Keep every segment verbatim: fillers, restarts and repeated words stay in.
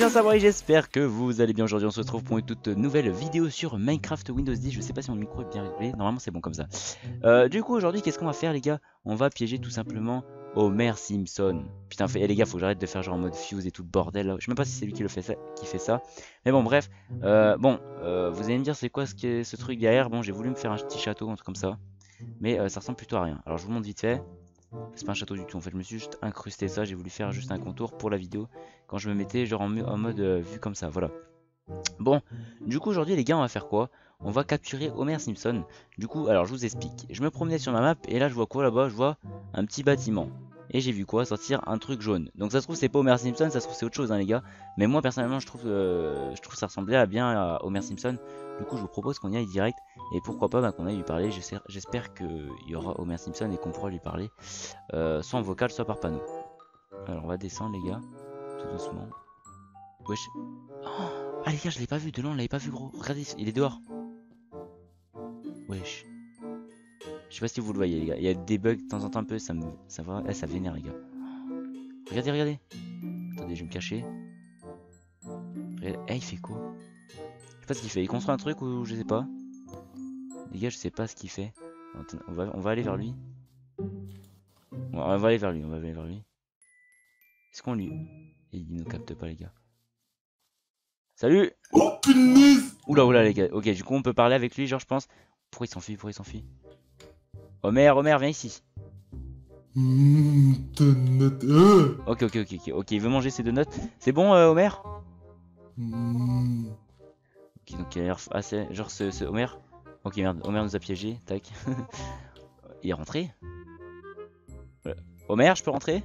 gens, ça va, j'espère que vous allez bien. Aujourd'hui on se retrouve pour une toute nouvelle vidéo sur Minecraft Windows dix. Je sais pas si mon micro est bien réglé, normalement c'est bon comme ça. euh, Du coup aujourd'hui qu'est-ce qu'on va faire les gars? On va piéger tout simplement Homer Simpson. Putain fait, eh, les gars faut que j'arrête de faire genre en mode fuse et tout le bordel là. Je sais même pas si c'est lui qui le fait ça, qui fait ça. Mais bon bref, euh, bon euh, vous allez me dire c'est quoi ce, que, ce truc derrière. Bon j'ai voulu me faire un petit château, un truc comme ça. Mais euh, ça ressemble plutôt à rien. Alors je vous montre vite fait. C'est pas un château du tout en fait, je me suis juste incrusté ça, j'ai voulu faire juste un contour pour la vidéo quand je me mettais genre en, en mode euh, vue comme ça, voilà. Bon, du coup aujourd'hui les gars on va faire quoi? On va capturer Homer Simpson. Du coup, alors je vous explique, je me promenais sur ma map et là je vois quoi là-bas? Je vois un petit bâtiment. Et j'ai vu quoi? Sortir un truc jaune. Donc ça se trouve c'est pas Homer Simpson, ça se trouve c'est autre chose hein les gars. Mais moi personnellement je trouve, euh, je trouve ça ressemblait à bien à Homer Simpson. Du coup je vous propose qu'on y aille direct. Et pourquoi pas bah, qu'on aille lui parler. J'espère qu'il y aura Homer Simpson et qu'on pourra lui parler. Euh, soit en vocal, soit par panneau. Alors on va descendre les gars, tout doucement. Wesh. Oh, ah les gars, je l'ai pas vu, de loin on l'avait pas vu gros. Regardez, il est dehors. Wesh. Je sais pas si vous le voyez les gars, il y a des bugs de temps en temps un peu, ça me... ça va, eh, ça vénère les gars. Regardez, regardez. Attendez, je vais me cacher. Regardez. Eh, il fait quoi? Je sais pas ce qu'il fait, il construit un truc ou je sais pas. Les gars, je sais pas ce qu'il fait. Attendez, on va, on va aller vers lui. On va aller vers lui, on va aller vers lui. Est-ce qu'on lui... Il nous capte pas les gars. Salut! Oh punaise! Oula oula les gars, ok du coup on peut parler avec lui genre je pense. Pourquoi il s'enfuit? Pourquoi il s'enfuit? Homer, Homer viens ici. Mmh, euh. Ok ok ok ok ok il veut manger ses deux notes. C'est bon euh, Homer? Mmh. Ok donc il a l'air assez... genre ce, ce Homer. Ok merde, Homer nous a piégé, tac. Il est rentré? Voilà. Homer je peux rentrer?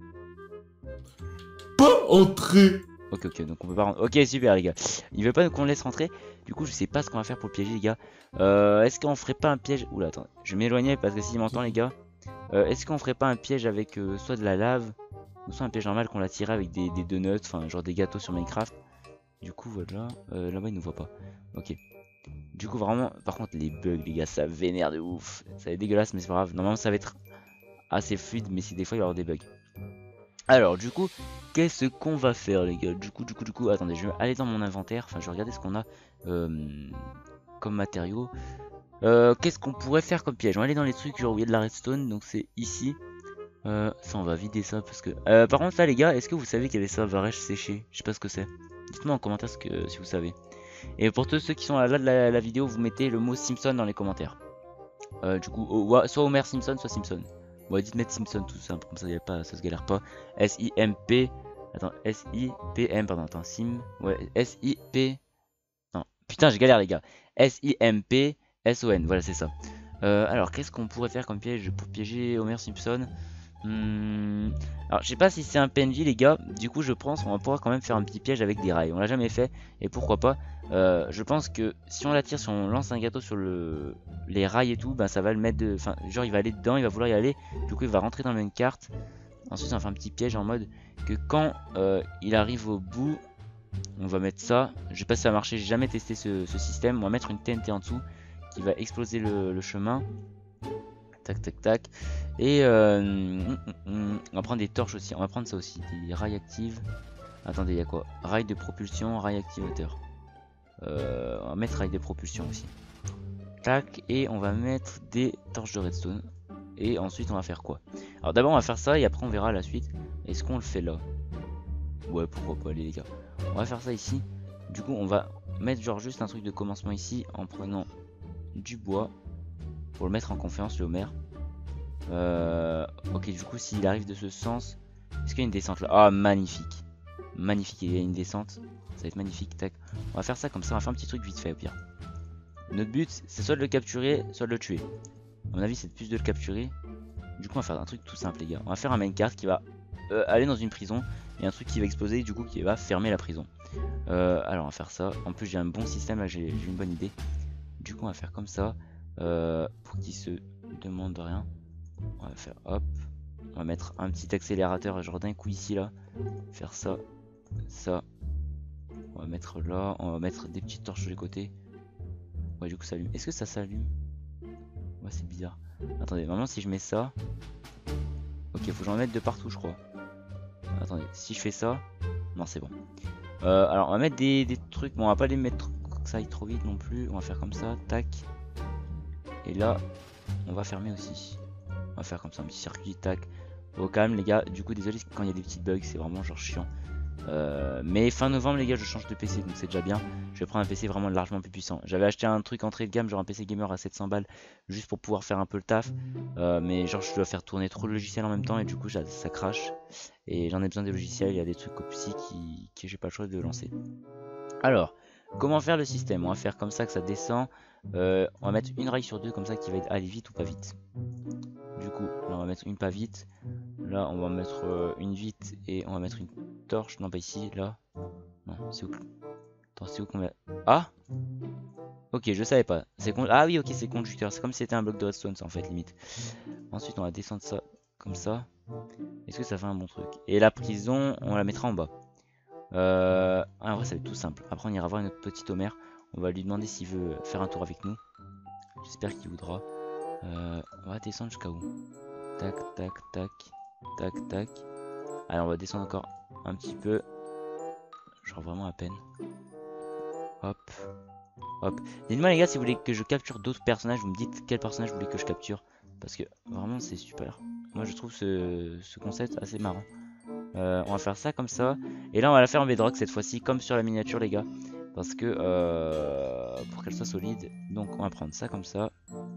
Pas entrer. Ok ok donc on peut pas rentrer. Ok super les gars. Il veut pas qu'on le laisse rentrer. Du coup je sais pas ce qu'on va faire pour le piéger les gars. euh, Est-ce qu'on ferait pas un piège? Oula attends, je vais m'éloigner parce que s'il m'entend les gars. euh, Est-ce qu'on ferait pas un piège avec euh, soit de la lave ou soit un piège normal qu'on l'a tiré avec des, des donuts, enfin genre des gâteaux sur Minecraft. Du coup voilà, euh, là-bas il nous voit pas. Ok. Du coup vraiment, par contre les bugs les gars ça vénère de ouf. Ça va être dégueulasse mais c'est pas grave. Normalement ça va être assez fluide mais si des fois il va y avoir des bugs. Alors du coup, qu'est-ce qu'on va faire les gars? Du coup, du coup, du coup, attendez, je vais aller dans mon inventaire. Enfin, je vais regarder ce qu'on a euh, comme matériaux. Euh, qu'est-ce qu'on pourrait faire comme piège? On va aller dans les trucs genre où il y a de la redstone, donc c'est ici. Euh, ça, on va vider ça parce que... Euh, par contre, là les gars, est-ce que vous savez qu'il y avait ça, varèche séché? Je sais pas ce que c'est. Dites-moi en commentaire ce que, si vous savez. Et pour tous ceux qui sont là de la, la vidéo, vous mettez le mot Simpson dans les commentaires. Euh, du coup, oh, soit Homer Simpson, soit Simpson. Bon, dites mettre Simpson tout simple, comme ça, y a pas, ça se galère pas. S I M P. Attends, S I P M, pardon, attends, Sim. Ouais, S I P. Non, putain, je galère, les gars. S I M P S O N, voilà, c'est ça. Euh, alors, qu'est-ce qu'on pourrait faire comme piège pour piéger Homer Simpson? Hmm. Alors, je sais pas si c'est un P N J, les gars. Du coup, je pense qu'on va pouvoir quand même faire un petit piège avec des rails. On l'a jamais fait, et pourquoi pas. Euh, je pense que si on l'attire, si on lance un gâteau sur le les rails et tout, bah ça va le mettre de. Enfin, genre il va aller dedans, il va vouloir y aller. Du coup, il va rentrer dans la même carte. Ensuite, on va faire un petit piège en mode que quand euh, il arrive au bout, on va mettre ça. Je sais pas si ça a marché, j'ai jamais testé ce, ce système. On va mettre une T N T en dessous qui va exploser le, le chemin. Tac, tac, tac. Et euh, mm, mm, mm. on va prendre des torches aussi. On va prendre ça aussi. Des rails actives. Attendez, il y a quoi? Rail de propulsion, rail activateur. Euh, on va mettre rail de propulsion aussi. Tac, et on va mettre des torches de redstone. Et ensuite on va faire quoi? Alors d'abord on va faire ça et après on verra la suite. Est-ce qu'on le fait là? Ouais, pourquoi pas, allez les gars. On va faire ça ici. Du coup on va mettre genre juste un truc de commencement ici en prenant du bois pour le mettre en confiance le Homer. Euh, ok, du coup s'il arrive de ce sens, est-ce qu'il y a une descente là? Ah, magnifique. Magnifique, il y a une descente. Ça va être magnifique, tac. On va faire ça comme ça, on va faire un petit truc vite fait au pire. Notre but c'est soit de le capturer, soit de le tuer. À mon avis c'est plus de le capturer. Du coup on va faire un truc tout simple les gars. On va faire un minecart qui va euh, aller dans une prison. Et un truc qui va exploser du coup qui va fermer la prison. euh, Alors on va faire ça. En plus j'ai un bon système là, j'ai une bonne idée. Du coup on va faire comme ça. euh, Pour qu'il se demande rien. On va faire hop. On va mettre un petit accélérateur genre d'un coup ici là. Faire ça. Ça. On va mettre là. On va mettre des petites torches sur les côtés. Ouais, du coup ça allume. Est-ce que ça s'allume? Ouais, c'est bizarre. Attendez, maintenant si je mets ça. Ok, faut que j'en mette de partout, je crois. Attendez, si je fais ça. Non, c'est bon. Euh, alors on va mettre des, des trucs, bon on va pas les mettre que ça aille trop vite non plus, on va faire comme ça, tac. Et là on va fermer aussi. On va faire comme ça un petit circuit, tac. Au calme les gars, du coup désolé quand il y a des petits bugs, c'est vraiment genre chiant. Euh, mais fin novembre les gars je change de P C donc c'est déjà bien. Je vais prendre un P C vraiment largement plus puissant. J'avais acheté un truc entrée de gamme genre un P C gamer à sept cents balles juste pour pouvoir faire un peu le taf, euh, mais genre je dois faire tourner trop de logiciels en même temps et du coup ça, ça crache. Et j'en ai besoin des logiciels, il y a des trucs aussi qui, qui j'ai pas le choix de lancer. Alors comment faire le système? On va faire comme ça que ça descend. euh, On va mettre une rail sur deux comme ça qui va aller vite ou pas vite. Du coup là on va mettre une pas vite. Là on va mettre euh, une vite et on va mettre une torche. Non pas ici, là. Non, c'est où? Attends, c'est où qu'on va... Ah! Ok, je savais pas. C'est con... Ah oui, ok, c'est conducteur. C'est comme si c'était un bloc de redstone, ça en fait, limite. Ensuite, on va descendre ça comme ça. Est-ce que ça fait un bon truc? Et la prison, on la mettra en bas. Euh... Ah, en vrai, ça va être tout simple. Après, on ira voir notre petit Homer. On va lui demander s'il veut faire un tour avec nous. J'espère qu'il voudra. Euh... On va descendre jusqu'à où? Tac, tac, tac. Tac, tac. Allez, on va descendre encore un petit peu. Genre vraiment à peine. Hop. Hop. Dites-moi les gars si vous voulez que je capture d'autres personnages. Vous me dites quel personnage vous voulez que je capture. Parce que vraiment c'est super. Moi je trouve ce, ce concept assez marrant. Euh, on va faire ça comme ça. Et là on va la faire en bedrock cette fois-ci comme sur la miniature les gars. Parce que euh, pour qu'elle soit solide. Donc on va prendre ça comme ça.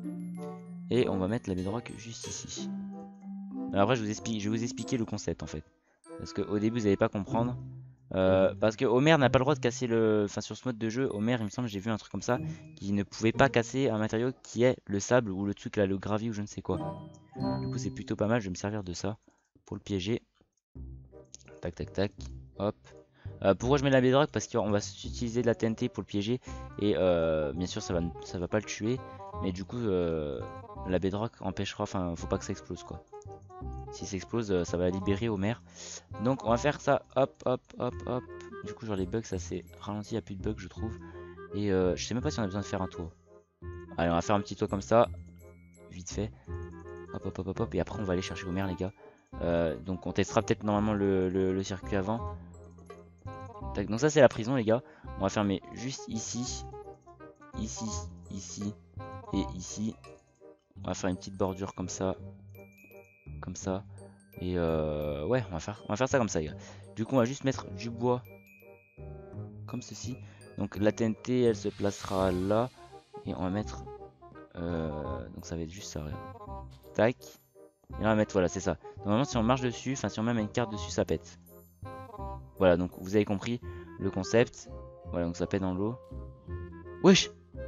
Et on va mettre la bedrock juste ici. Alors après je vous explique, je vais vous expliquer le concept en fait. Parce qu'au début vous n'allez pas comprendre. Euh, parce que Homer n'a pas le droit de casser le... Enfin sur ce mode de jeu, Homer il me semble j'ai vu un truc comme ça, qui ne pouvait pas casser un matériau qui est le sable ou le truc là, le gravier ou je ne sais quoi. Du coup c'est plutôt pas mal, je vais me servir de ça pour le piéger. Tac tac tac, hop. Euh, pourquoi je mets la bedrock? Parce qu'on va utiliser de la T N T pour le piéger. Et euh, bien sûr ça va, ça va pas le tuer. Mais du coup euh, la bedrock empêchera, enfin faut pas que ça explose quoi. Si ça explose, ça va libérer Homer. Donc on va faire ça, hop, hop, hop, hop. Du coup genre les bugs ça s'est ralenti, il n'y a plus de bugs je trouve. Et euh, je sais même pas si on a besoin de faire un tour. Allez on va faire un petit tour comme ça. Vite fait. Hop, hop, hop, hop, hop. Et après on va aller chercher Homer les gars. Euh, donc on testera peut-être normalement le, le, le circuit avant. Tac, donc ça c'est la prison les gars. On va fermer juste ici. Ici, ici et ici. On va faire une petite bordure comme ça. Comme ça. Et euh, ouais, on va, faire, on va faire ça comme ça, les gars. Du coup, on va juste mettre du bois. Comme ceci. Donc la T N T, elle se placera là. Et on va mettre... Euh, donc ça va être juste ça, regarde. Tac. Et là, on va mettre, voilà, c'est ça. Normalement, si on marche dessus, enfin, si on met une carte dessus, ça pète. Voilà, donc vous avez compris le concept. Voilà, donc ça pète dans l'eau. Wesh!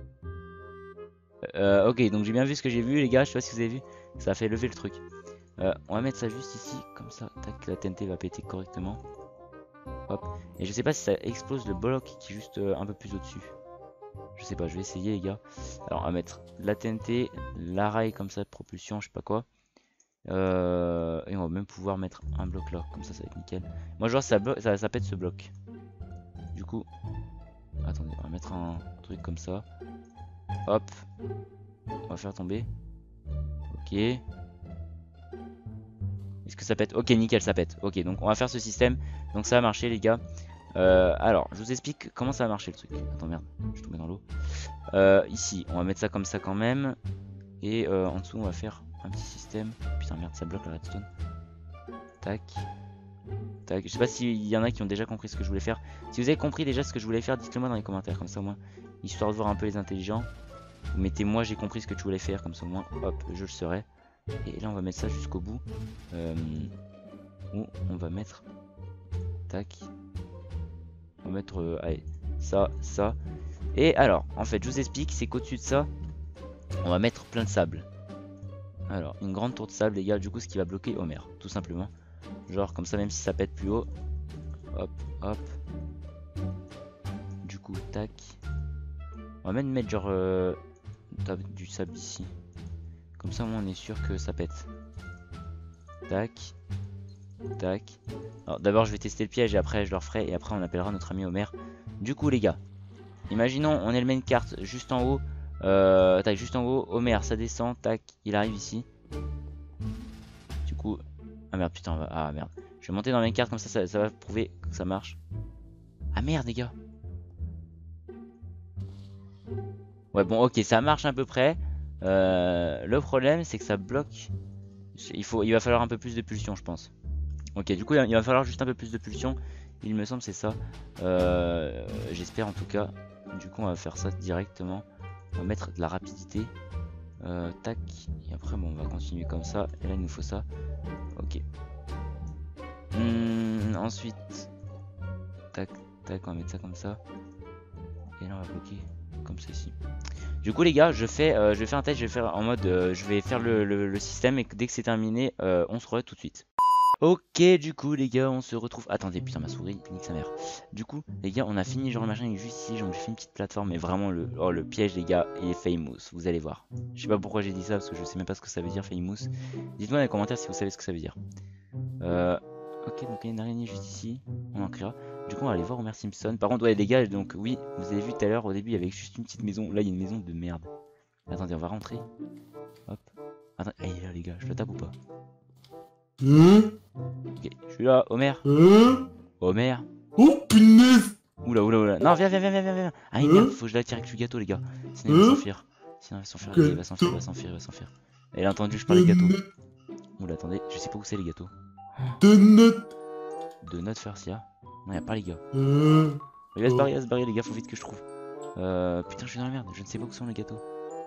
Euh, ok, donc j'ai bien vu ce que j'ai vu, les gars. Je sais pas si vous avez vu. Ça a fait lever le truc. Euh, on va mettre ça juste ici, comme ça, tac, la T N T va péter correctement. Hop, et je sais pas si ça explose le bloc qui est juste euh, un peu plus au dessus. Je sais pas, je vais essayer les gars. Alors on va mettre la T N T, la rail comme ça de propulsion, je sais pas quoi. Euh, et on va même pouvoir mettre un bloc là, comme ça ça va être nickel. Moi je vois ça, ça, ça pète ce bloc. Du coup, attendez, on va mettre un truc comme ça. Hop, on va faire tomber. Ok. Est-ce que ça pète? Ok, nickel, ça pète. Ok, donc on va faire ce système. Donc ça a marché, les gars. Euh, alors, je vous explique comment ça a marché le truc. Attends, merde, je suis tombé dans l'eau. Euh, ici, on va mettre ça comme ça quand même. Et euh, en dessous, on va faire un petit système. Putain, merde, ça bloque la redstone. Tac. Tac. Je sais pas s'il y en a qui ont déjà compris ce que je voulais faire. Si vous avez compris déjà ce que je voulais faire, dites-le moi dans les commentaires. Comme ça, au moins, histoire de voir un peu les intelligents. Vous mettez moi, j'ai compris ce que tu voulais faire. Comme ça, au moins, hop, je le saurai. Et là on va mettre ça jusqu'au bout. Euh, où on va mettre. Tac. On va mettre. Euh, allez. Ça, ça. Et alors, en fait, je vous explique, c'est qu'au-dessus de ça, on va mettre plein de sable. Alors, une grande tour de sable, les gars, du coup, ce qui va bloquer Homer, tout simplement. Genre, comme ça, même si ça pète plus haut. Hop, hop. Du coup, tac. On va même mettre genre euh, du sable ici. Comme ça, moi, on est sûr que ça pète. Tac. Tac. Alors, d'abord, je vais tester le piège et après, je le referai. Et après, on appellera notre ami Homer. Du coup, les gars, imaginons, on émet une carte juste en haut. Euh, tac, juste en haut. Homer, ça descend. Tac, il arrive ici. Du coup. Ah merde, putain. Va... Ah merde. Je vais monter dans mes cartes comme ça, ça, ça va prouver que ça marche. Ah merde les gars. Ouais bon ok ça marche à peu près. Euh, le problème c'est que ça bloque. Il, faut, il va falloir un peu plus de pulsion je pense. Ok du coup il va falloir juste un peu plus de pulsion. Il me semble c'est ça. Euh, J'espère en tout cas. Du coup on va faire ça directement. On va mettre de la rapidité. Euh, tac. Et après bon on va continuer comme ça. Et là il nous faut ça. Ok. Hum, ensuite. Tac tac on va mettre ça comme ça. Et là on va bloquer comme ceci. Du coup les gars je fais euh, je vais faire un test. Je vais faire en mode euh, je vais faire le, le, le système. Et dès que c'est terminé euh, on se revoit tout de suite. Ok du coup les gars on se retrouve. Attendez putain ma souris nique sa mère. Du coup les gars on a fini genre le machin il est juste ici. Genre j'ai fait une petite plateforme. Mais vraiment le, oh, le piège les gars il est famous. Vous allez voir. Je sais pas pourquoi j'ai dit ça parce que je sais même pas ce que ça veut dire famous. Dites-moi dans les commentaires si vous savez ce que ça veut dire. euh, Ok donc il y a une araignée juste ici. On en créera. Du coup on va aller voir Homer Simpson. Par contre ouais les gars donc oui vous avez vu tout à l'heure au début il y avait juste une petite maison. Là il y a une maison de merde. Attendez on va rentrer. Hop. Attends, il est là les gars je le tape ou pas? Hein? Ok je suis là Homer. Hein? Homer. Oh punaise! Oula oula oula. Non viens viens viens viens viens viens. Ah Hein? merde faut que je l'attire avec le gâteau les gars. Sinon il va Hein? s'enfuir. Sinon il va s'enfuir il va s'enfuir il va s'enfuir il va s'enfuir. Elle a entendu je parle de gâteau. Oula attendez je sais pas où c'est les gâteaux. Donut! De notre first ya. Non y'a pas les gars. Hein? Il va se barrer il va se barrer les gars faut vite que je trouve. Euh putain je suis dans la merde. Je ne sais pas où sont les gâteaux.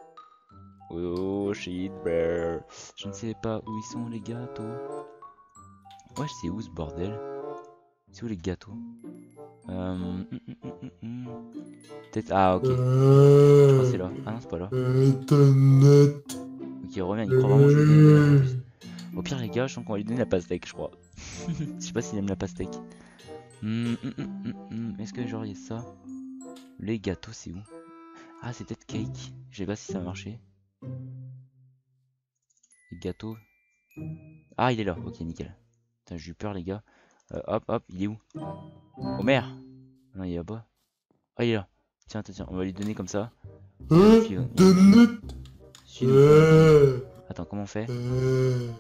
Oh shit bear. Je ne sais pas où ils sont les gâteaux. Ouais c'est où ce bordel? C'est où les gâteaux? Euh... hum, hum, hum, hum, hum. Peut-être... Ah ok. Je crois que c'est là. Ah non c'est pas là. Donut! Ok reviens il croit vraiment que je vais lui donner en plus. Au pire les gars je sens qu'on va lui donner la pastèque je crois. Je sais pas s'il aime la pastèque. Hum, hum, hum, hum, hum. Est-ce que genre il y a ça? Les gâteaux c'est où? Ah c'est peut-être cake. Je sais pas si ça a marché. Les gâteaux. Ah il est là. Ok nickel. Putain j'ai eu peur les gars. Euh, hop hop il est où? Homer. Non il est là-bas. Ah il est là. Tiens tiens tiens on va lui donner comme ça. Hein? Suis- Donut! suis-nous. Euh, Attends comment on fait? euh,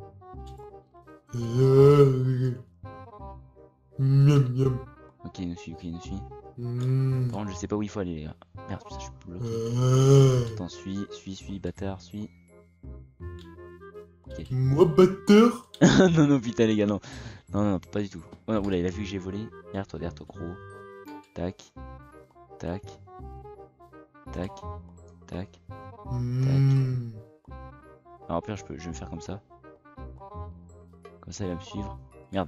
euh, Miam miam. Ok il nous suit ok il nous suit. Hmm. Par contre je sais pas où il faut aller les gars. Merde putain je suis bloqué. Euh, Attends suis suis suis bâtard suis. Moi batteur? Non non putain les gars non. Non non pas du tout. Oh, oula il a vu que j'ai volé. Derrière toi derrière toi gros. Tac. Tac. Tac. Tac. Hmm. Alors au pire je peux je vais me faire comme ça. Comme ça il va me suivre. Merde.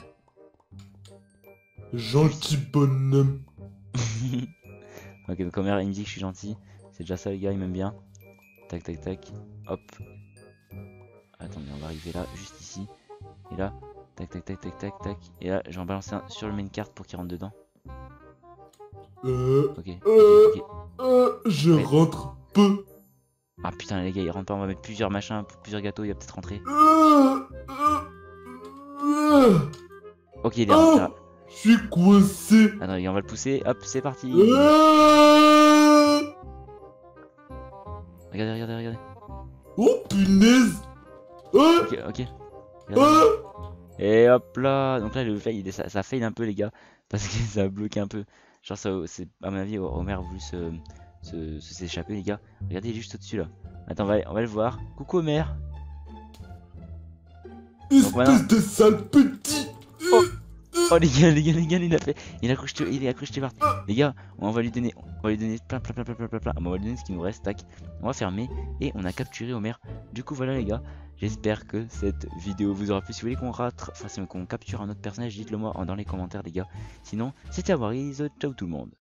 Gentil bonhomme. Ok donc Homer il me dit que je suis gentil. C'est déjà ça les gars il m'aime bien. Tac tac tac. Hop. Attendez on va arriver là juste ici. Et là. Tac tac tac tac tac tac. Et là j'en balance un sur le main carte pour qu'il rentre dedans. Euh, Ok. euh, Ok ok. euh, je Ouais. rentre peu. Ah putain les gars il rentre pas on va mettre plusieurs machins, plusieurs gâteaux il va peut-être rentrer. Euh, euh, euh, Ok il est rentré là. je suis coincé. Attends les gars on va le pousser. Hop c'est parti. Euh, Regardez regardez regardez. oh punaise. Euh, Ok ok. Regardez. euh, Et hop là. Donc là le fail il est- ça, ça fail un peu les gars. Parce que ça a bloqué un peu. Genre ça c'est à mon avis Homer a voulu se se se- s'échapper les gars. Regardez il est juste au dessus là. Attends on va, on va le voir. Coucou Homer. espèce voilà. de sale petit. Oh. Oh les gars les gars les gars il a fait. Il a cru que je te- il a cru que j'étais parti. Les gars on va lui donner. On va lui donner plein plein plein plein plein plein plein. On va lui donner ce qui nous reste. Tac. On va fermer. Et on a capturé Homer. Du coup voilà les gars. J'espère que cette vidéo vous aura plu. Si vous voulez qu'on rate, enfin si qu'on capture un autre personnage, dites-le moi dans les commentaires les gars. Sinon, c'était Awaris, ciao tout le monde.